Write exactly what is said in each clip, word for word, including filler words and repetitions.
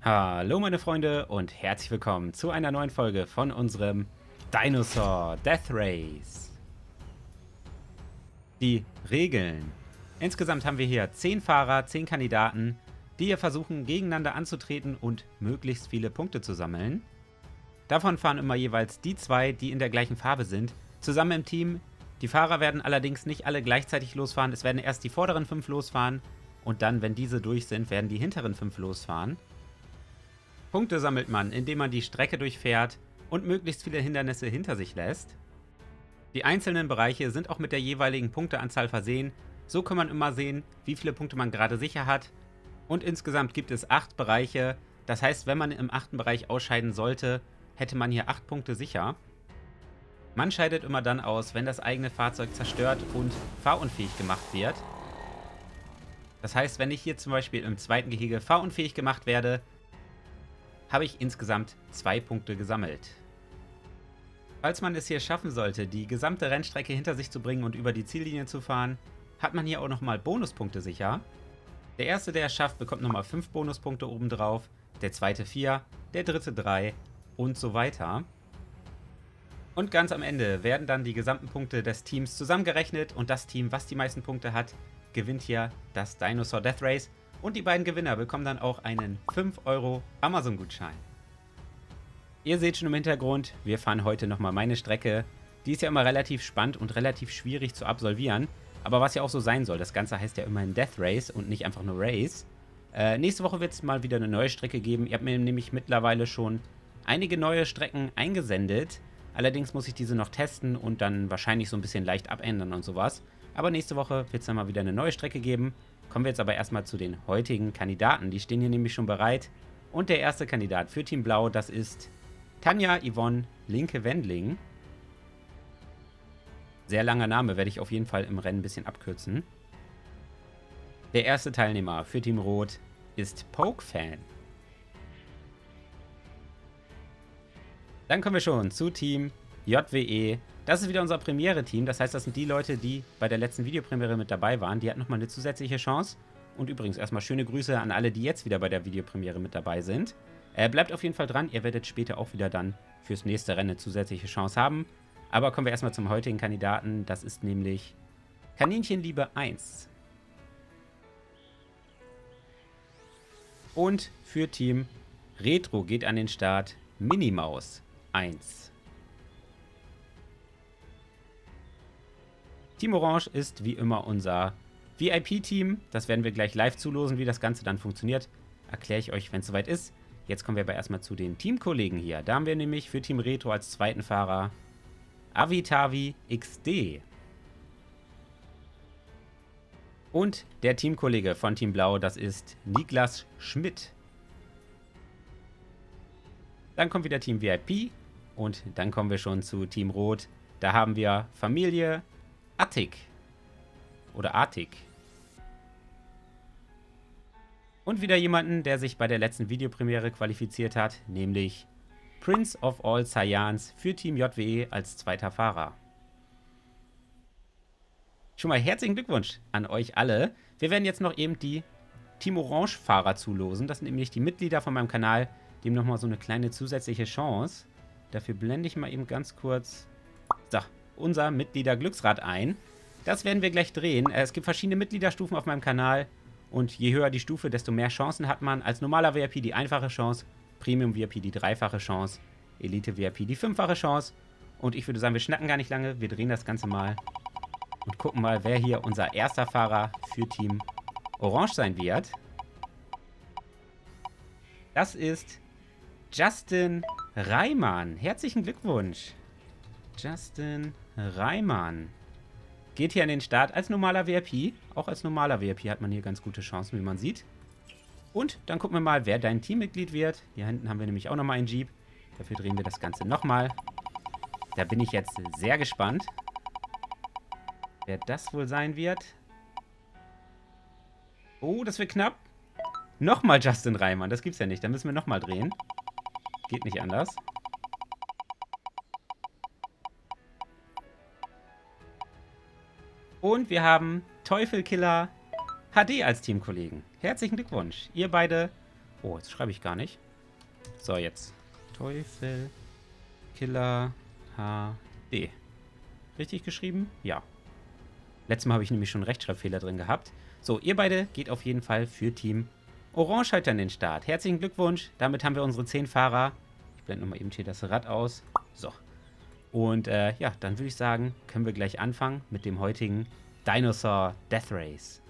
Hallo meine Freunde und herzlich willkommen zu einer neuen Folge von unserem Dinosaur Death Race. Die Regeln. Insgesamt haben wir hier zehn Fahrer, zehn Kandidaten, die hier versuchen gegeneinander anzutreten und möglichst viele Punkte zu sammeln. Davon fahren immer jeweils die zwei, die in der gleichen Farbe sind, zusammen im Team. Die Fahrer werden allerdings nicht alle gleichzeitig losfahren, es werden erst die vorderen fünf losfahren und dann, wenn diese durch sind, werden die hinteren fünf losfahren. Punkte sammelt man, indem man die Strecke durchfährt und möglichst viele Hindernisse hinter sich lässt. Die einzelnen Bereiche sind auch mit der jeweiligen Punkteanzahl versehen. So kann man immer sehen, wie viele Punkte man gerade sicher hat. Und insgesamt gibt es acht Bereiche. Das heißt, wenn man im achten Bereich ausscheiden sollte, hätte man hier acht Punkte sicher. Man scheidet immer dann aus, wenn das eigene Fahrzeug zerstört und fahrunfähig gemacht wird. Das heißt, wenn ich hier zum Beispiel im zweiten Gehege fahrunfähig gemacht werde, habe ich insgesamt zwei Punkte gesammelt. Falls man es hier schaffen sollte, die gesamte Rennstrecke hinter sich zu bringen und über die Ziellinie zu fahren, hat man hier auch nochmal Bonuspunkte sicher. Der erste, der es schafft, bekommt nochmal fünf Bonuspunkte obendrauf, der zweite vier, der dritte drei und so weiter. Und ganz am Ende werden dann die gesamten Punkte des Teams zusammengerechnet und das Team, was die meisten Punkte hat, gewinnt hier das Dinosaur Death Race. Und die beiden Gewinner bekommen dann auch einen fünf Euro Amazon-Gutschein. Ihr seht schon im Hintergrund, wir fahren heute nochmal meine Strecke. Die ist ja immer relativ spannend und relativ schwierig zu absolvieren. Aber was ja auch so sein soll, das Ganze heißt ja immerhin Death Race und nicht einfach nur Race. Äh, nächste Woche wird es mal wieder eine neue Strecke geben. Ihr habt mir nämlich mittlerweile schon einige neue Strecken eingesendet. Allerdings muss ich diese noch testen und dann wahrscheinlich so ein bisschen leicht abändern und sowas. Aber nächste Woche wird es dann mal wieder eine neue Strecke geben. Kommen wir jetzt aber erstmal zu den heutigen Kandidaten. Die stehen hier nämlich schon bereit. Und der erste Kandidat für Team Blau, das ist Tanja Yvonne Linke-Wendling. Sehr langer Name, werde ich auf jeden Fall im Rennen ein bisschen abkürzen. Der erste Teilnehmer für Team Rot ist Poke-Fan. Dann kommen wir schon zu Team J W E. Das ist wieder unser Premiere-Team. Das heißt, das sind die Leute, die bei der letzten Videopremiere mit dabei waren. Die hatten nochmal eine zusätzliche Chance. Und übrigens erstmal schöne Grüße an alle, die jetzt wieder bei der Videopremiere mit dabei sind. Äh, bleibt auf jeden Fall dran. Ihr werdet später auch wieder dann fürs nächste Rennen eine zusätzliche Chance haben. Aber kommen wir erstmal zum heutigen Kandidaten. Das ist nämlich Kaninchenliebe eins. Und für Team Retro geht an den Start Minimaus eins. Team Orange ist wie immer unser V I P-Team. Das werden wir gleich live zulosen, wie das Ganze dann funktioniert. Erkläre ich euch, wenn es soweit ist. Jetzt kommen wir aber erstmal zu den Teamkollegen hier. Da haben wir nämlich für Team Retro als zweiten Fahrer Avitavi X D. Und der Teamkollege von Team Blau, das ist Niklas Schmidt. Dann kommt wieder Team V I P. Und dann kommen wir schon zu Team Rot. Da haben wir Familie Attic. Oder Artik. Und wieder jemanden, der sich bei der letzten Videopremiere qualifiziert hat, nämlich Prince of All Saiyans für Team J W E als zweiter Fahrer. Schon mal herzlichen Glückwunsch an euch alle. Wir werden jetzt noch eben die Team Orange Fahrer zulosen. Das sind nämlich die Mitglieder von meinem Kanal. Die haben nochmal so eine kleine zusätzliche Chance. Dafür blende ich mal eben ganz kurz so, unser Mitglieder-Glücksrad ein. Das werden wir gleich drehen. Es gibt verschiedene Mitgliederstufen auf meinem Kanal. Und je höher die Stufe, desto mehr Chancen hat man. Als normaler V I P die einfache Chance, Premium V I P die dreifache Chance, Elite V I P die fünffache Chance. Und ich würde sagen, wir schnacken gar nicht lange. Wir drehen das Ganze mal und gucken mal, wer hier unser erster Fahrer für Team Orange sein wird. Das ist Justin Reimann. Herzlichen Glückwunsch. Justin Reimann geht hier an den Start als normaler V I P. Auch als normaler V I P hat man hier ganz gute Chancen, wie man sieht. Und dann gucken wir mal, wer dein Teammitglied wird. Hier hinten haben wir nämlich auch nochmal einen Jeep. Dafür drehen wir das Ganze nochmal. Da bin ich jetzt sehr gespannt, wer das wohl sein wird. Oh, das wird knapp. Nochmal Justin Reimann. Das gibt's ja nicht. Da müssen wir nochmal drehen. Geht nicht anders. Und wir haben Teufelkiller H D als Teamkollegen. Herzlichen Glückwunsch. Ihr beide Oh, jetzt schreibe ich gar nicht. So, jetzt. Teufel, Killer, H D. Richtig geschrieben? Ja. Letztes Mal habe ich nämlich schon einen Rechtschreibfehler drin gehabt. So, ihr beide geht auf jeden Fall für Team Orange heute an den Start. Herzlichen Glückwunsch. Damit haben wir unsere zehn Fahrer. Ich blende nochmal eben hier das Rad aus. So. Und äh, ja, dann würde ich sagen, können wir gleich anfangen mit dem heutigen Dinosaur Death Race.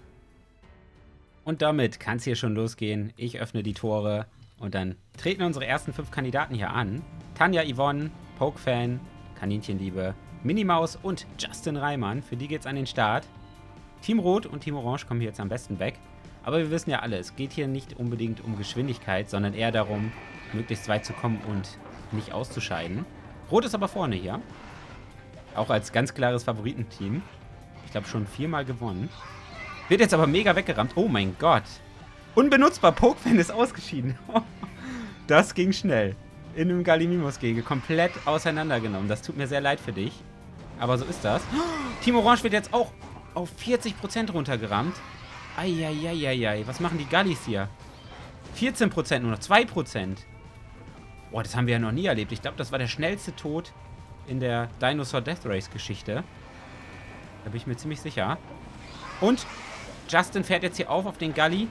Und damit kann es hier schon losgehen. Ich öffne die Tore und dann treten unsere ersten fünf Kandidaten hier an. Tanja Yvonne, Pokefan, Kaninchenliebe, Minimaus und Justin Reimann. Für die geht's an den Start. Team Rot und Team Orange kommen hier jetzt am besten weg. Aber wir wissen ja alle, es geht hier nicht unbedingt um Geschwindigkeit, sondern eher darum, möglichst weit zu kommen und nicht auszuscheiden. Rot ist aber vorne hier. Auch als ganz klares Favoritenteam. Ich glaube schon viermal gewonnen. Wird jetzt aber mega weggerammt. Oh mein Gott. Unbenutzbar. Pokefan ist ausgeschieden. Das ging schnell. In einem Gallimimus-Gehege. Komplett auseinandergenommen. Das tut mir sehr leid für dich. Aber so ist das. Team Orange wird jetzt auch auf vierzig Prozent runtergerammt. Eieieiei. Was machen die Gallis hier? vierzehn Prozent nur noch. zwei Prozent. Boah, das haben wir ja noch nie erlebt. Ich glaube, das war der schnellste Tod in der Dinosaur Death Race Geschichte. Da bin ich mir ziemlich sicher. Und Justin fährt jetzt hier auf auf den Galli.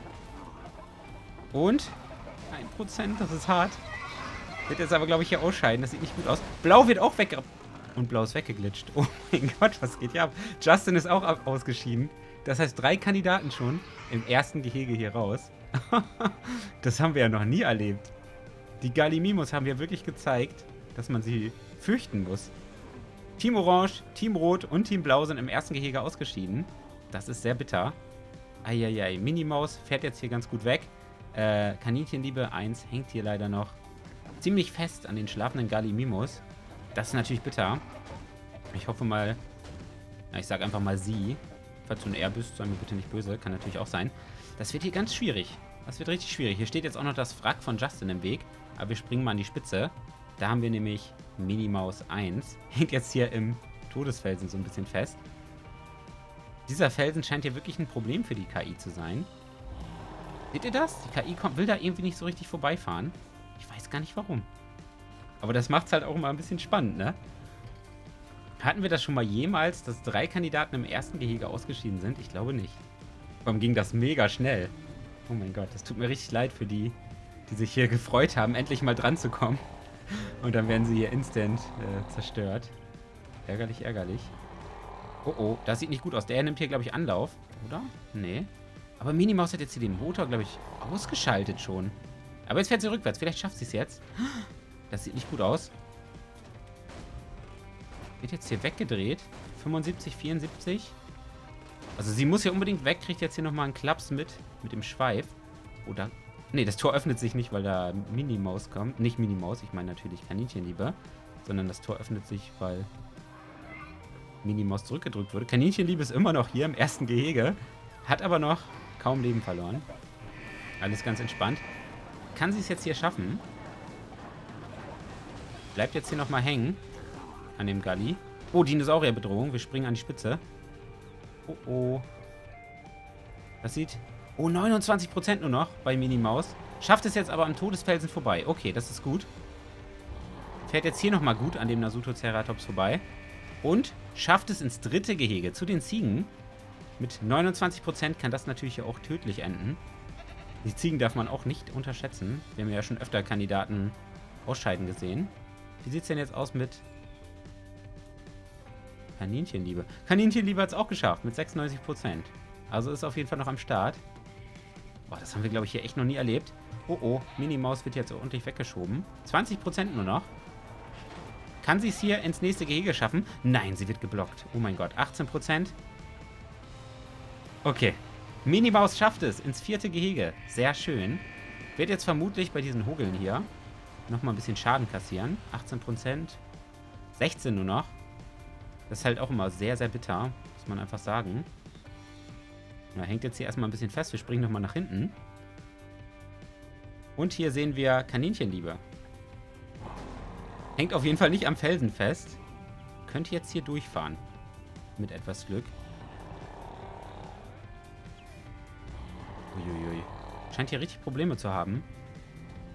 Und ein Prozent, das ist hart. Wird jetzt aber, glaube ich, hier ausscheiden. Das sieht nicht gut aus. Blau wird auch weg. Und Blau ist weggeglitscht. Oh mein Gott, was geht hier ab? Justin ist auch ausgeschieden. Das heißt, drei Kandidaten schon im ersten Gehege hier raus. Das haben wir ja noch nie erlebt. Die Gallimimus haben ja wirklich gezeigt, dass man sie fürchten muss. Team Orange, Team Rot und Team Blau sind im ersten Gehege ausgeschieden. Das ist sehr bitter. Eieiei, Minimaus fährt jetzt hier ganz gut weg. Äh, Kaninchenliebe eins hängt hier leider noch ziemlich fest an den schlafenden Gallimimus. Das ist natürlich bitter. Ich hoffe mal, na, ich sag einfach mal sie. Falls du ein R bist, sei mir bitte nicht böse. Kann natürlich auch sein. Das wird hier ganz schwierig. Das wird richtig schwierig. Hier steht jetzt auch noch das Wrack von Justin im Weg. Aber wir springen mal an die Spitze. Da haben wir nämlich Minimaus eins. Hängt jetzt hier im Todesfelsen so ein bisschen fest. Dieser Felsen scheint hier wirklich ein Problem für die K I zu sein. Seht ihr das? Die K I kommt, will da irgendwie nicht so richtig vorbeifahren. Ich weiß gar nicht warum. Aber das macht es halt auch immer ein bisschen spannend, ne? Hatten wir das schon mal jemals, dass drei Kandidaten im ersten Gehege ausgeschieden sind? Ich glaube nicht. Warum ging das mega schnell? Oh mein Gott, das tut mir richtig leid für die, die sich hier gefreut haben, endlich mal dran zu kommen. Und dann werden sie hier instant äh, zerstört. Ärgerlich, ärgerlich. Oh oh, das sieht nicht gut aus. Der nimmt hier, glaube ich, Anlauf, oder? Nee. Aber Minimaus hat jetzt hier den Motor, glaube ich, ausgeschaltet schon. Aber jetzt fährt sie rückwärts. Vielleicht schafft sie es jetzt. Das sieht nicht gut aus. Wird jetzt hier weggedreht. fünfundsiebzig, vierundsiebzig. Also sie muss hier unbedingt weg. Kriegt jetzt hier nochmal einen Klaps mit. Mit dem Schweif. Oder? Nee, das Tor öffnet sich nicht, weil da Minimaus kommt. Nicht Minimaus, ich meine natürlich Kaninchenliebe. Sondern das Tor öffnet sich, weil Minimaus zurückgedrückt wurde. Kaninchenliebe ist immer noch hier im ersten Gehege. Hat aber noch kaum Leben verloren. Alles ganz entspannt. Kann sie es jetzt hier schaffen? Bleibt jetzt hier nochmal hängen. An dem Galli. Oh, Dinosaurierbedrohung. Wir springen an die Spitze. Oh, oh. Das sieht... Oh, neunundzwanzig Prozent nur noch bei Minimaus. Schafft es jetzt aber am Todesfelsen vorbei. Okay, das ist gut. Fährt jetzt hier nochmal gut an dem Nasutoceratops vorbei. Und schafft es ins dritte Gehege zu den Ziegen. Mit neunundzwanzig Prozent kann das natürlich auch tödlich enden. Die Ziegen darf man auch nicht unterschätzen. Wir haben ja schon öfter Kandidaten ausscheiden gesehen. Wie sieht es denn jetzt aus mit Kaninchenliebe? Kaninchenliebe hat es auch geschafft mit sechsundneunzig Prozent. Also ist auf jeden Fall noch am Start. Boah, das haben wir, glaube ich, hier echt noch nie erlebt. Oh, oh, Minimaus wird jetzt ordentlich weggeschoben. zwanzig Prozent nur noch. Kann sie es hier ins nächste Gehege schaffen? Nein, sie wird geblockt. Oh mein Gott, achtzehn Prozent. Okay. Minimaus schafft es ins vierte Gehege. Sehr schön. Wird jetzt vermutlich bei diesen Hogeln hier nochmal ein bisschen Schaden kassieren. achtzehn Prozent. sechzehn nur noch. Das ist halt auch immer sehr, sehr bitter. Muss man einfach sagen. Na, hängt jetzt hier erstmal ein bisschen fest. Wir springen nochmal nach hinten. Und hier sehen wir Kaninchenliebe. Hängt auf jeden Fall nicht am Felsen fest. Könnte jetzt hier durchfahren. Mit etwas Glück. Uiuiui. Scheint hier richtig Probleme zu haben.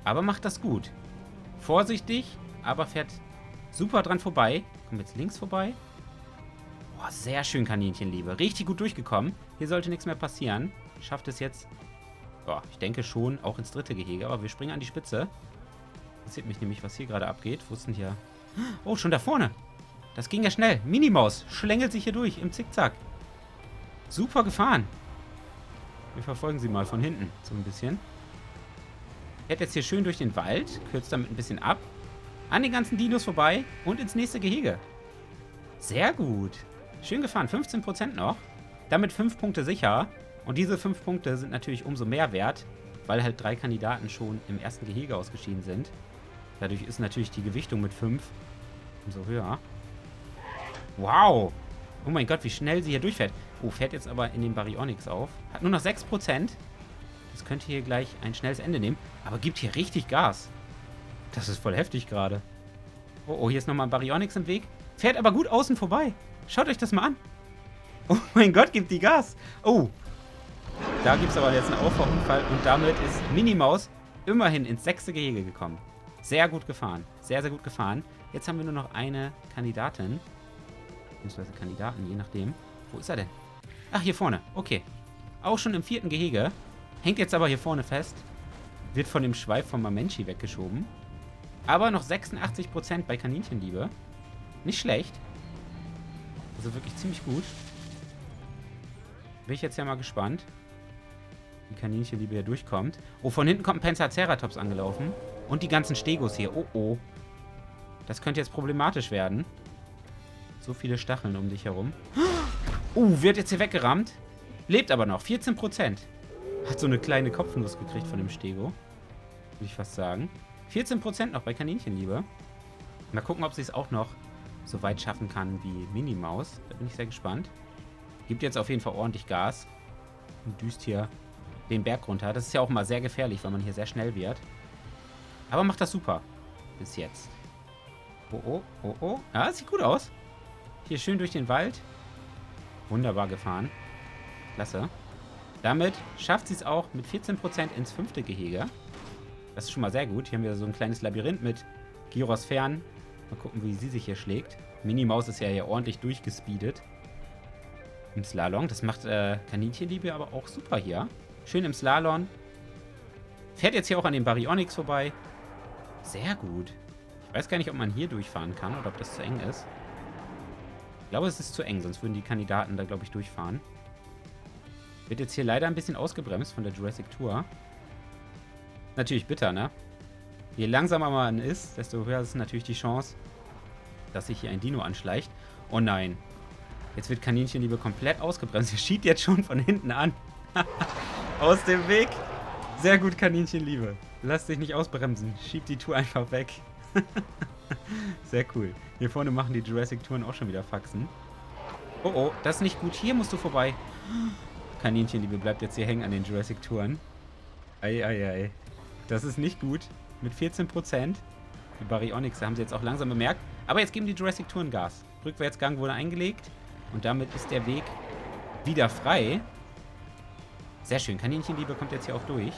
Aber macht das gut. Vorsichtig, aber fährt super dran vorbei. Kommt jetzt links vorbei. Boah, sehr schön, Kaninchenliebe. Richtig gut durchgekommen. Hier sollte nichts mehr passieren. Schafft es jetzt, boah, ich denke schon, auch ins dritte Gehege. Aber wir springen an die Spitze. Interessiert mich nämlich, was hier gerade abgeht. Wo ist denn hier? Oh, schon da vorne. Das ging ja schnell. Minimaus schlängelt sich hier durch im Zickzack. Super gefahren. Wir verfolgen sie mal von hinten. So ein bisschen. Fährt jetzt hier schön durch den Wald. Kürzt damit ein bisschen ab. An den ganzen Dinos vorbei. Und ins nächste Gehege. Sehr gut. Schön gefahren. fünfzehn Prozent noch. Damit fünf Punkte sicher. Und diese fünf Punkte sind natürlich umso mehr wert. Weil halt drei Kandidaten schon im ersten Gehege ausgeschieden sind. Dadurch ist natürlich die Gewichtung mit fünf umso höher. Wow. Oh mein Gott, wie schnell sie hier durchfährt. Oh, fährt jetzt aber in den Baryonyx auf. Hat nur noch sechs Prozent. Das könnte hier gleich ein schnelles Ende nehmen. Aber gibt hier richtig Gas. Das ist voll heftig gerade. Oh, oh, hier ist nochmal ein Baryonyx im Weg. Fährt aber gut außen vorbei. Schaut euch das mal an. Oh mein Gott, gibt die Gas. Oh. Da gibt es aber jetzt einen Auffahrunfall. Und damit ist Minimaus immerhin ins sechste Gehege gekommen. Sehr gut gefahren. Sehr, sehr gut gefahren. Jetzt haben wir nur noch eine Kandidatin. Beziehungsweise Kandidaten, je nachdem. Wo ist er denn? Ach, hier vorne. Okay. Auch schon im vierten Gehege. Hängt jetzt aber hier vorne fest. Wird von dem Schweif von Mamenchi weggeschoben. Aber noch sechsundachtzig Prozent bei Kaninchenliebe. Nicht schlecht. Also wirklich ziemlich gut. Bin ich jetzt ja mal gespannt, wie Kaninchenliebe hier durchkommt. Oh, von hinten kommt ein Panzerceratops angelaufen. Und die ganzen Stegos hier. Oh, oh. Das könnte jetzt problematisch werden. So viele Stacheln um dich herum. Uh, wird jetzt hier weggerammt. Lebt aber noch. vierzehn Prozent. Hat so eine kleine Kopfnuss gekriegt von dem Stego. Würde ich fast sagen. vierzehn Prozent noch bei Kaninchenliebe. Mal gucken, ob sie es auch noch so weit schaffen kann wie Minimaus. Da bin ich sehr gespannt. Gibt jetzt auf jeden Fall ordentlich Gas. Und düst hier den Berg runter. Das ist ja auch mal sehr gefährlich, weil man hier sehr schnell wird. Aber macht das super. Bis jetzt. Oh, oh, oh, oh. Ja, sieht gut aus. Hier schön durch den Wald. Wunderbar gefahren. Klasse. Damit schafft sie es auch mit vierzehn Prozent ins fünfte Gehege. Das ist schon mal sehr gut. Hier haben wir so ein kleines Labyrinth mit Gyrosphären. Mal gucken, wie sie sich hier schlägt. Minimaus ist ja hier ordentlich durchgespeedet. Im Slalom. Das macht äh, Kaninchenliebe aber auch super hier. Schön im Slalom. Fährt jetzt hier auch an den Baryonyx vorbei. Sehr gut. Ich weiß gar nicht, ob man hier durchfahren kann oder ob das zu eng ist. Ich glaube, es ist zu eng, sonst würden die Kandidaten da, glaube ich, durchfahren. Wird jetzt hier leider ein bisschen ausgebremst von der Jurassic Tour. Natürlich bitter, ne? Je langsamer man ist, desto höher ist natürlich die Chance, dass sich hier ein Dino anschleicht. Oh nein. Jetzt wird Kaninchenliebe komplett ausgebremst. Sie schiebt jetzt schon von hinten an. Aus dem Weg. Sehr gut, Kaninchenliebe. Lass dich nicht ausbremsen. Schieb die Tour einfach weg. Sehr cool. Hier vorne machen die Jurassic-Touren auch schon wieder Faxen. Oh, oh, das ist nicht gut. Hier musst du vorbei. Kaninchenliebe bleibt jetzt hier hängen an den Jurassic-Touren. Ei, ei, ei. Das ist nicht gut. Mit vierzehn Prozent. Die Baryonyx haben sie jetzt auch langsam bemerkt. Aber jetzt geben die Jurassic-Touren Gas. Rückwärtsgang wurde eingelegt. Und damit ist der Weg wieder frei. Sehr schön. Kaninchenliebe kommt jetzt hier auch durch.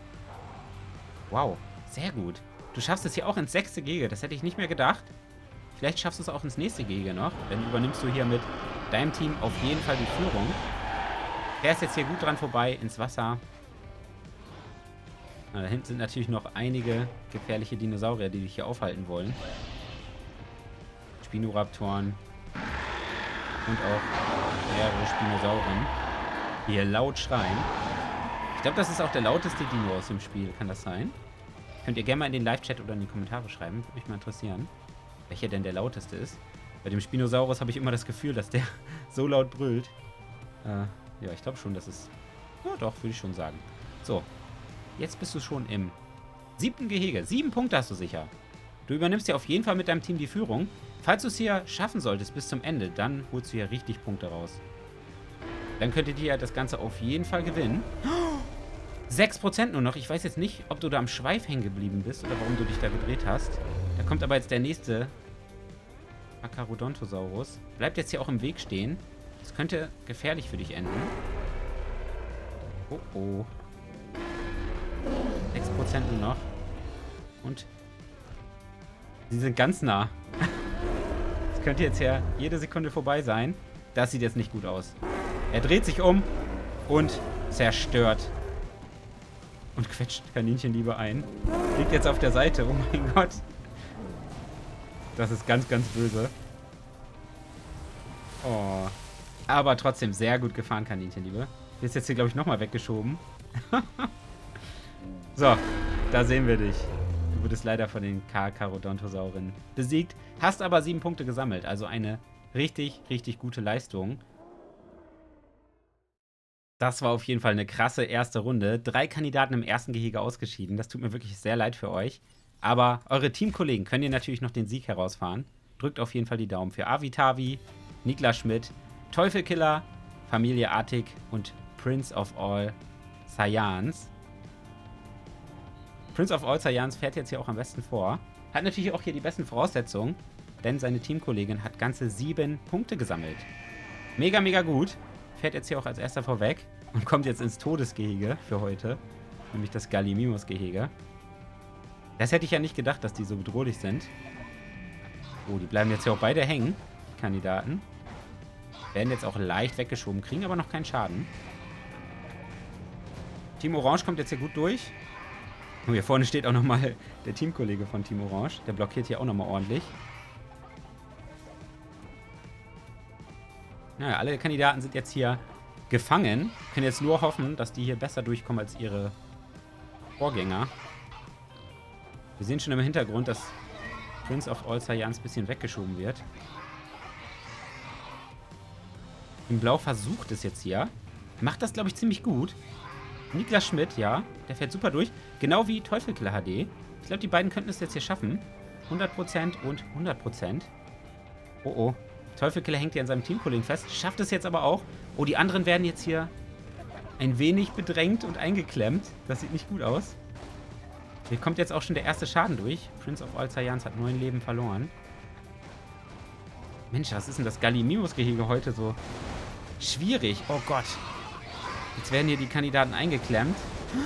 Wow. Sehr gut. Du schaffst es hier auch ins sechste Gehege. Das hätte ich nicht mehr gedacht. Vielleicht schaffst du es auch ins nächste Gehege noch. Dann übernimmst du hier mit deinem Team auf jeden Fall die Führung. Fährst jetzt hier gut dran vorbei ins Wasser. Na, da hinten sind natürlich noch einige gefährliche Dinosaurier, die dich hier aufhalten wollen. Spinoraptoren. Und auch mehrere Spinosaurien. Die hier laut schreien. Ich glaube, das ist auch der lauteste Dino aus dem Spiel. Kann das sein? Könnt ihr gerne mal in den Live-Chat oder in die Kommentare schreiben. Würde mich mal interessieren, welcher denn der lauteste ist. Bei dem Spinosaurus habe ich immer das Gefühl, dass der so laut brüllt. Äh, ja, ich glaube schon, dass es... Ja, doch, würde ich schon sagen. So, jetzt bist du schon im siebten Gehege. Sieben Punkte hast du sicher. Du übernimmst ja auf jeden Fall mit deinem Team die Führung. Falls du es hier schaffen solltest bis zum Ende, dann holst du hier richtig Punkte raus. Dann könntet ihr ja das Ganze auf jeden Fall gewinnen. sechs Prozent nur noch. Ich weiß jetzt nicht, ob du da am Schweif hängen geblieben bist oder warum du dich da gedreht hast. Da kommt aber jetzt der nächste Acharodontosaurus. Bleibt jetzt hier auch im Weg stehen. Das könnte gefährlich für dich enden. Oh, oh. sechs Prozent nur noch. Und sie sind ganz nah. Das könnte jetzt ja jede Sekunde vorbei sein. Das sieht jetzt nicht gut aus. Er dreht sich um und zerstört. Und quetscht Kaninchenliebe ein. Liegt jetzt auf der Seite. Oh mein Gott. Das ist ganz, ganz böse. Oh. Aber trotzdem sehr gut gefahren, Kaninchenliebe. Du ist jetzt hier, glaube ich, nochmal weggeschoben. So, da sehen wir dich. Du wurdest leider von den Carcharodontosauren besiegt. Hast aber sieben Punkte gesammelt. Also eine richtig, richtig gute Leistung. Das war auf jeden Fall eine krasse erste Runde. Drei Kandidaten im ersten Gehege ausgeschieden. Das tut mir wirklich sehr leid für euch. Aber eure Teamkollegen können ihr natürlich noch den Sieg herausfahren. Drückt auf jeden Fall die Daumen für Avitavi, Niklas Schmidt, Teufelkiller, Familie Artig und Prince of All Saiyans. Prince of All Saiyans fährt jetzt hier auch am besten vor. Hat natürlich auch hier die besten Voraussetzungen, denn seine Teamkollegin hat ganze sieben Punkte gesammelt. Mega, mega gut. Fährt jetzt hier auch als erster vorweg und kommt jetzt ins Todesgehege für heute. Nämlich das Gallimimus-Gehege. Das hätte ich ja nicht gedacht, dass die so bedrohlich sind. Oh, die bleiben jetzt hier auch beide hängen, die Kandidaten. Werden jetzt auch leicht weggeschoben, kriegen aber noch keinen Schaden. Team Orange kommt jetzt hier gut durch. Und hier vorne steht auch nochmal der Teamkollege von Team Orange. Der blockiert hier auch nochmal ordentlich. Naja, alle Kandidaten sind jetzt hier gefangen. Können jetzt nur hoffen, dass die hier besser durchkommen als ihre Vorgänger. Wir sehen schon im Hintergrund, dass Prince of All Saiyans ein bisschen weggeschoben wird. Im Blau versucht es jetzt hier. Macht das, glaube ich, ziemlich gut. Niklas Schmidt, ja, der fährt super durch. Genau wie Teufelkiller H D. Ich glaube, die beiden könnten es jetzt hier schaffen. hundert Prozent und hundert Prozent. Oh, oh. Teufelkiller hängt hier an seinem Teamkollegen fest. Schafft es jetzt aber auch. Oh, die anderen werden jetzt hier ein wenig bedrängt und eingeklemmt. Das sieht nicht gut aus. Hier kommt jetzt auch schon der erste Schaden durch. Prince of All Saiyans hat neun Leben verloren. Mensch, was ist denn das Gallimimus-Gehege heute so schwierig? Oh Gott. Jetzt werden hier die Kandidaten eingeklemmt.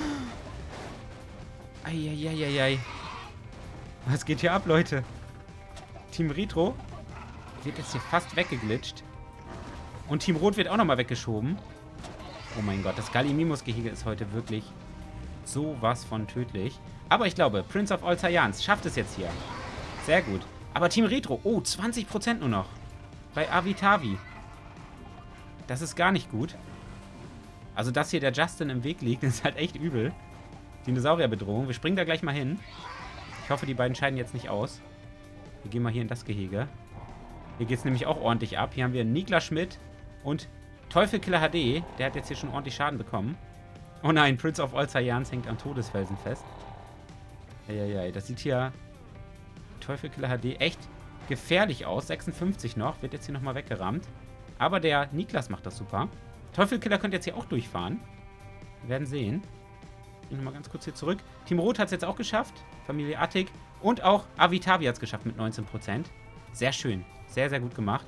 Eieieiei. Was geht hier ab, Leute? Team Retro wird jetzt hier fast weggeglitscht. Und Team Rot wird auch nochmal weggeschoben. Oh mein Gott, das Gallimimus-Gehege ist heute wirklich sowas von tödlich. Aber ich glaube, Prince of All Saiyans schafft es jetzt hier. Sehr gut. Aber Team Retro, oh, zwanzig Prozent nur noch. Bei Avitavi. Das ist gar nicht gut. Also, dass hier der Justin im Weg liegt, ist halt echt übel. Dinosaurierbedrohung. Wir springen da gleich mal hin. Ich hoffe, die beiden scheiden jetzt nicht aus. Wir gehen mal hier in das Gehege. Hier geht es nämlich auch ordentlich ab. Hier haben wir Niklas Schmidt und Teufelkiller H D. Der hat jetzt hier schon ordentlich Schaden bekommen. Oh nein, Prince of All Saiyans hängt am Todesfelsen fest. Eieiei, das sieht hier Teufelkiller H D echt gefährlich aus. sechsundfünfzig noch, wird jetzt hier nochmal weggerammt. Aber der Niklas macht das super. Teufelkiller könnte jetzt hier auch durchfahren. Wir werden sehen. Ich gehe nochmal ganz kurz hier zurück. Team Rot hat es jetzt auch geschafft. Familie Artig. Und auch Avitavi hat es geschafft mit neunzehn Prozent. Sehr schön. Sehr, sehr gut gemacht.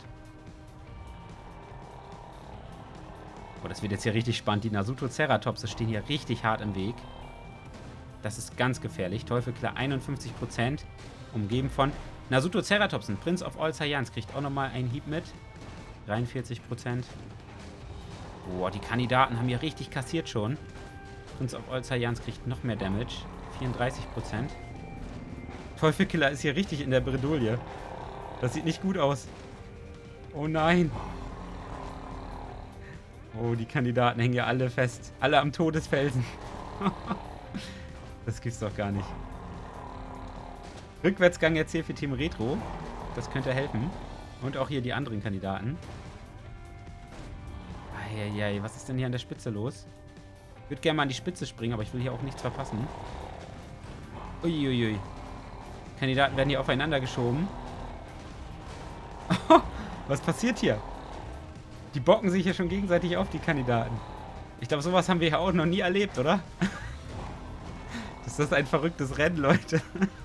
Oh, das wird jetzt hier richtig spannend. Die Nasuto-Ceratopse stehen hier richtig hart im Weg. Das ist ganz gefährlich. Teufelkiller einundfünfzig Prozent. Umgeben von Nasuto-Ceratopsen. Prince of All Saiyans kriegt auch nochmal einen Hieb mit. dreiundvierzig Prozent. Boah, die Kandidaten haben hier richtig kassiert schon. Prince of All Saiyans kriegt noch mehr Damage. vierunddreißig Prozent. Teufelkiller ist hier richtig in der Bredouille. Das sieht nicht gut aus. Oh nein. Oh, die Kandidaten hängen ja alle fest. Alle am Todesfelsen. Das gibt's doch gar nicht. Rückwärtsgang jetzt hier für Team Retro. Das könnte helfen. Und auch hier die anderen Kandidaten. Eieiei, was ist denn hier an der Spitze los? Ich würde gerne mal an die Spitze springen, aber ich will hier auch nichts verpassen. Uiuiui. Kandidaten werden hier aufeinander geschoben. Was passiert hier? Die bocken sich ja schon gegenseitig auf, die Kandidaten. Ich glaube, sowas haben wir ja auch noch nie erlebt, oder? Das ist ein verrücktes Rennen, Leute.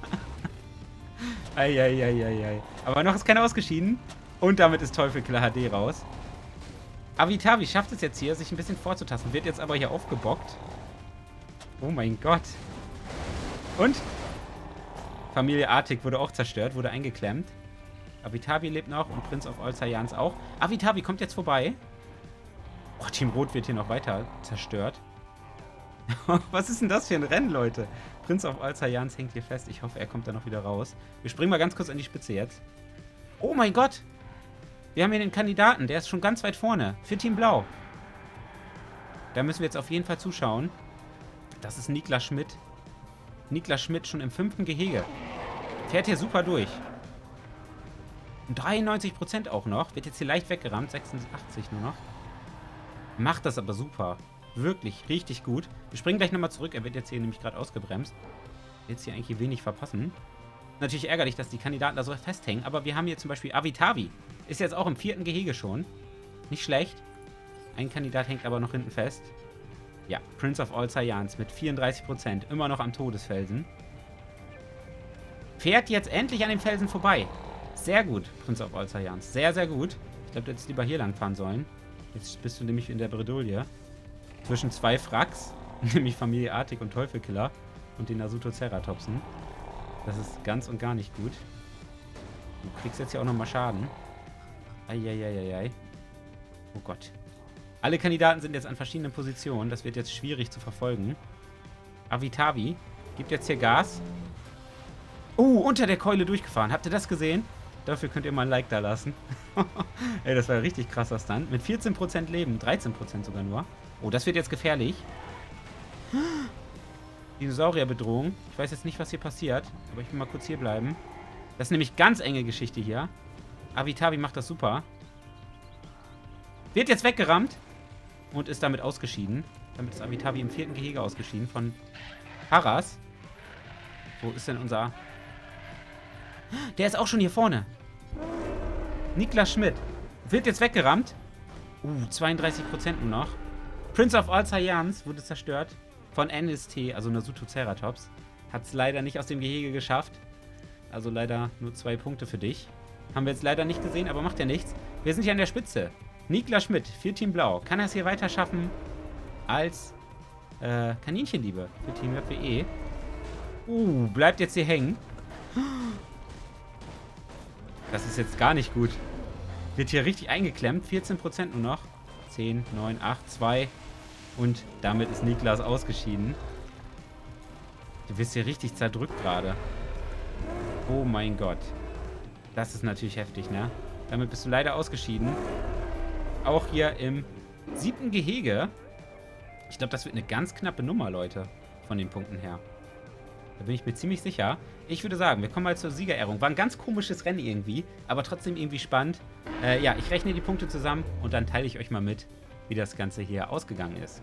Eieieiei. Aber noch ist keiner ausgeschieden. Und damit ist Teufelkiller H D raus. Avitavi schafft es jetzt hier, sich ein bisschen vorzutasten. Wird jetzt aber hier aufgebockt. Oh mein Gott. Und Familie Artig wurde auch zerstört, wurde eingeklemmt. Avitavi lebt noch und Prince of All Saiyans auch. Avitavi kommt jetzt vorbei. Oh, Team Rot wird hier noch weiter zerstört. Was ist denn das für ein Rennen, Leute? Prince of All Saiyans hängt hier fest. Ich hoffe, er kommt da noch wieder raus. Wir springen mal ganz kurz an die Spitze jetzt. Oh mein Gott! Wir haben hier den Kandidaten. Der ist schon ganz weit vorne. Für Team Blau. Da müssen wir jetzt auf jeden Fall zuschauen. Das ist Niklas Schmidt. Niklas Schmidt schon im fünften Gehege. Fährt hier super durch. Und dreiundneunzig Prozent auch noch. Wird jetzt hier leicht weggerammt. sechsundachtzig nur noch. Macht das aber super. Wirklich richtig gut. Wir springen gleich nochmal zurück. Er wird jetzt hier nämlich gerade ausgebremst. Jetzt hier eigentlich wenig verpassen. Natürlich ärgerlich, dass die Kandidaten da so festhängen. Aber wir haben hier zum Beispiel Avitavi. Ist jetzt auch im vierten Gehege schon. Nicht schlecht. Ein Kandidat hängt aber noch hinten fest. Ja, Prince of All Saiyans mit vierunddreißig Prozent. Immer noch am Todesfelsen. Fährt jetzt endlich an dem Felsen vorbei. Sehr gut, Prince of All Saiyans. Sehr, sehr gut. Ich glaube, du hättest lieber hier lang fahren sollen. Jetzt bist du nämlich in der Bredouille. Zwischen zwei Fracks. Nämlich Familie Artig und Teufelkiller. Und den Naruto Ceratopsen. Das ist ganz und gar nicht gut. Du kriegst jetzt hier auch nochmal Schaden. Eieieiei. Oh Gott. Alle Kandidaten sind jetzt an verschiedenen Positionen. Das wird jetzt schwierig zu verfolgen. Avitavi gibt jetzt hier Gas. Oh, unter der Keule durchgefahren. Habt ihr das gesehen? Dafür könnt ihr mal ein Like da lassen. Ey, das war richtig krasser Stunt. Mit vierzehn Prozent Leben. dreizehn Prozent sogar nur. Oh, das wird jetzt gefährlich. Dinosaurierbedrohung. Ich weiß jetzt nicht, was hier passiert. Aber ich will mal kurz hier bleiben. Das ist nämlich ganz enge Geschichte hier. Avitavi macht das super. Wird jetzt weggerammt. Und ist damit ausgeschieden. Damit ist Avitavi im vierten Gehege ausgeschieden von Haras. Wo ist denn unser... Der ist auch schon hier vorne. Niklas Schmidt. Wird jetzt weggerammt. Uh, zweiunddreißig Prozent nur noch. Prince of All Saiyans wurde zerstört. Von N S T, also Naruto Ceratops. Hat es leider nicht aus dem Gehege geschafft. Also leider nur zwei Punkte für dich. Haben wir jetzt leider nicht gesehen, aber macht ja nichts. Wir sind hier an der Spitze. Niklas Schmidt für Team Blau. Kann er es hier weiter schaffen als äh, Kaninchenliebe für Team J W E? Uh, bleibt jetzt hier hängen. Das ist jetzt gar nicht gut. Wird hier richtig eingeklemmt. vierzehn Prozent nur noch. zehn, neun, acht, zwei. Und damit ist Niklas ausgeschieden. Du wirst hier richtig zerdrückt gerade. Oh mein Gott. Das ist natürlich heftig, ne? Damit bist du leider ausgeschieden. Auch hier im siebten Gehege. Ich glaube, das wird eine ganz knappe Nummer, Leute. Von den Punkten her. Da bin ich mir ziemlich sicher. Ich würde sagen, wir kommen mal zur Siegerehrung. War ein ganz komisches Rennen irgendwie, aber trotzdem irgendwie spannend. Äh, ja, ich rechne die Punkte zusammen und dann teile ich euch mal mit, wie das Ganze hier ausgegangen ist.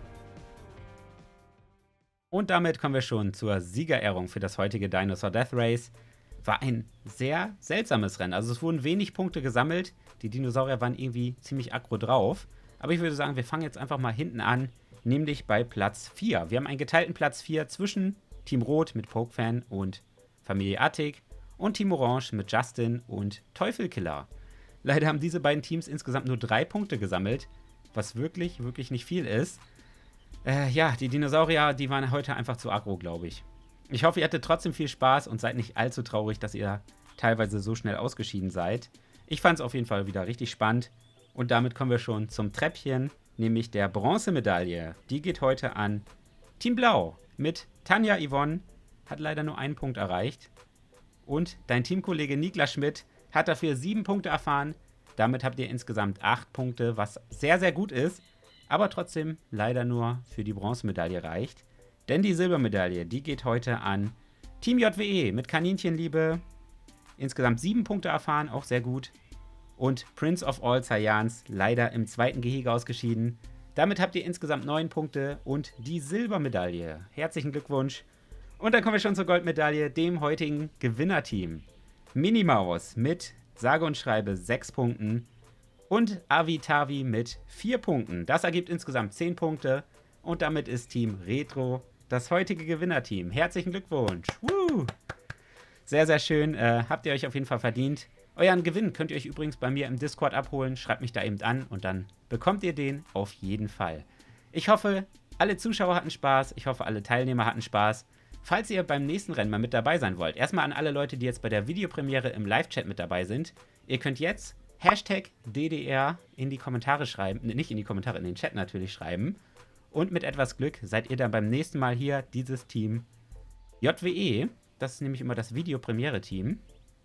Und damit kommen wir schon zur Siegerehrung für das heutige Dinosaur Death Race. War ein sehr seltsames Rennen. Also es wurden wenig Punkte gesammelt. Die Dinosaurier waren irgendwie ziemlich aggro drauf. Aber ich würde sagen, wir fangen jetzt einfach mal hinten an, nämlich bei Platz vier. Wir haben einen geteilten Platz vier zwischen Team Rot mit Pokefan und Familie Artig und Team Orange mit Justin und Teufelkiller. Leider haben diese beiden Teams insgesamt nur drei Punkte gesammelt, was wirklich, wirklich nicht viel ist. Äh, ja, die Dinosaurier, die waren heute einfach zu aggro, glaube ich. Ich hoffe, ihr hattet trotzdem viel Spaß und seid nicht allzu traurig, dass ihr teilweise so schnell ausgeschieden seid. Ich fand es auf jeden Fall wieder richtig spannend. Und damit kommen wir schon zum Treppchen, nämlich der Bronzemedaille. Die geht heute an Team Blau mit Tanja Yvonne, hat leider nur einen Punkt erreicht. Und dein Teamkollege Niklas Schmidt hat dafür sieben Punkte erfahren. Damit habt ihr insgesamt acht Punkte, was sehr, sehr gut ist. Aber trotzdem leider nur für die Bronzemedaille reicht. Denn die Silbermedaille, die geht heute an Team J W E mit Kaninchenliebe. Insgesamt sieben Punkte erfahren, auch sehr gut. Und Prince of All Saiyans leider im zweiten Gehege ausgeschieden. Damit habt ihr insgesamt neun Punkte und die Silbermedaille. Herzlichen Glückwunsch. Und dann kommen wir schon zur Goldmedaille, dem heutigen Gewinnerteam. Minimaus mit sage und schreibe sechs Punkten und Avitavi mit vier Punkten. Das ergibt insgesamt zehn Punkte und damit ist Team Retro das heutige Gewinnerteam. Herzlichen Glückwunsch. Woo! Sehr, sehr schön. Äh, habt ihr euch auf jeden Fall verdient. Euren Gewinn könnt ihr euch übrigens bei mir im Discord abholen. Schreibt mich da eben an und dann bekommt ihr den auf jeden Fall. Ich hoffe, alle Zuschauer hatten Spaß. Ich hoffe, alle Teilnehmer hatten Spaß. Falls ihr beim nächsten Rennen mal mit dabei sein wollt, erstmal an alle Leute, die jetzt bei der Videopremiere im Live-Chat mit dabei sind, ihr könnt jetzt Hashtag D D R in die Kommentare schreiben, nicht in die Kommentare, in den Chat natürlich schreiben. Und mit etwas Glück seid ihr dann beim nächsten Mal hier dieses Team J W E. Das ist nämlich immer das Videopremiere-Team.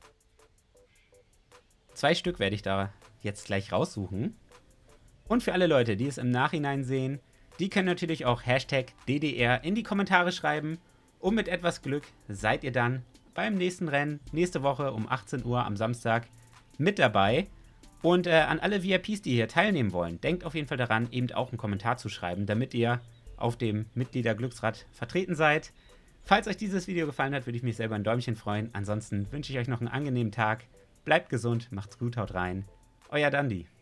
Zwei Stück werde ich da jetzt gleich raussuchen. Und für alle Leute, die es im Nachhinein sehen, die können natürlich auch Hashtag D D R in die Kommentare schreiben. Und mit etwas Glück seid ihr dann beim nächsten Rennen, nächste Woche um achtzehn Uhr am Samstag mit dabei. Und äh, an alle V I Ps, die hier teilnehmen wollen, denkt auf jeden Fall daran, eben auch einen Kommentar zu schreiben, damit ihr auf dem Mitgliederglücksrad vertreten seid. Falls euch dieses Video gefallen hat, würde ich mich selber ein Däumchen freuen. Ansonsten wünsche ich euch noch einen angenehmen Tag. Bleibt gesund, macht's gut, haut rein. Euer Dandi.